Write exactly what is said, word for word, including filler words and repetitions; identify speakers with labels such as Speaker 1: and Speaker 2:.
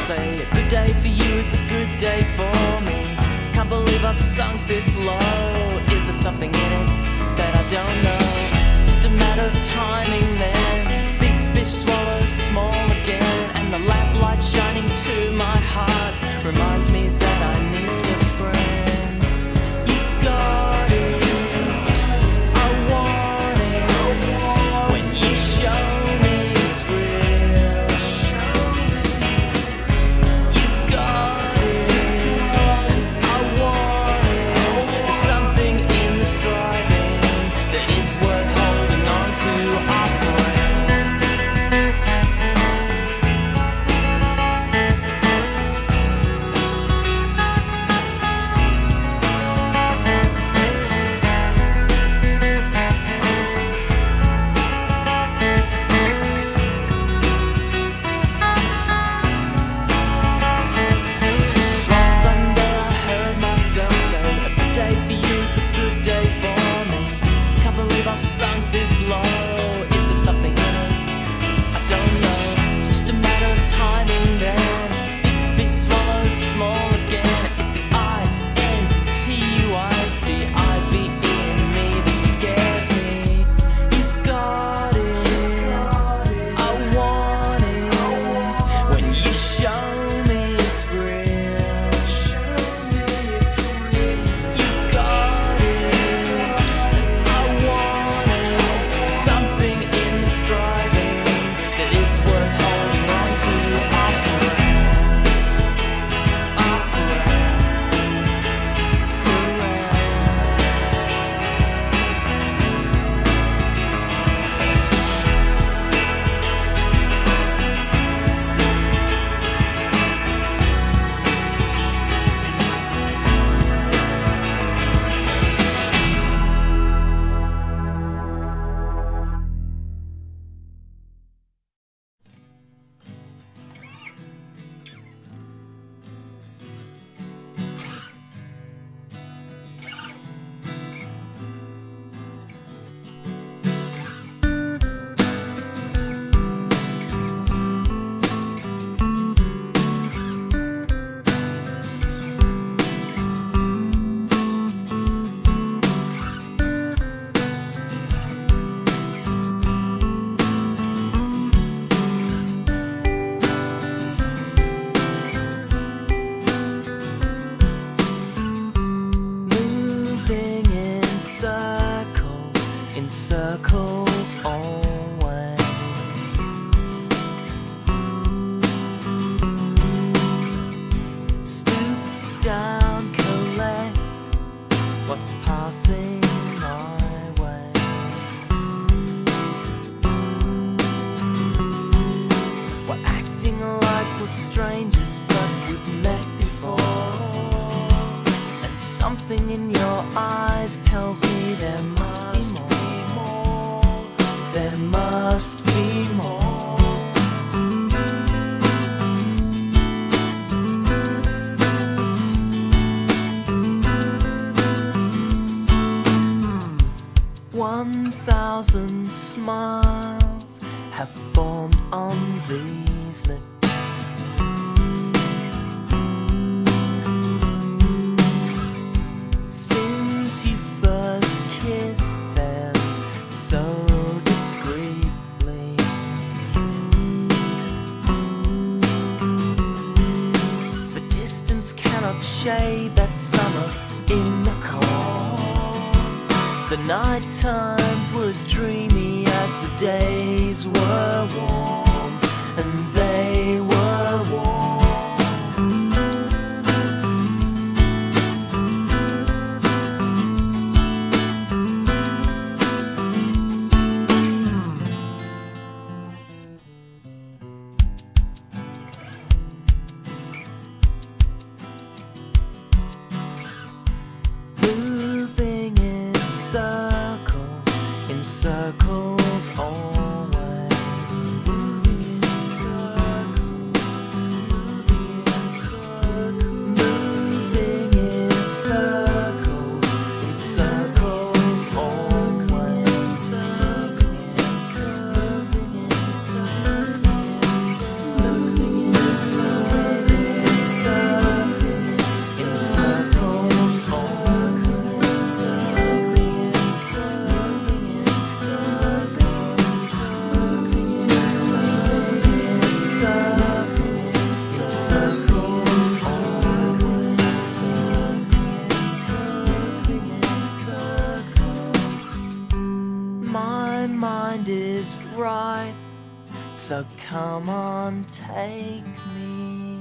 Speaker 1: say a good day for you is a good day for me. Can't believe I've sunk this low. Is there something in it that I don't know? It's just a matter of timing then. Big fish swallows small again, and the lamplight shining to my heart reminds me that I need a friend. You've got it, I want it. When you show me it's real, you've got it, I want it. There's something in this driving that is worth holding on to. Ahprahran. Sunk this low. Is there something in it? I don't know. It's just a matter of timing then. Big fish swallows small again. It's the I N T U I T I V E in me that scares me. You've got it, I want it. When you show me it's real, you've got it, I want it. Something in this driving that is worth holding on to. Ahprahran, Ahprahran, in circles always. Stoop down, collect what's passing my way. We're acting like we're strangers, but we've met before. And something in your eyes tells me there must be more. There must be more. One thousand smiles have formed on these lips. Since you first kissed them so discreetly, the distance cannot shade that summer in the cold. The night times were as dreamy as the days were warm, and they were warm. Moving in circles, in circles always. right. So come on, take me.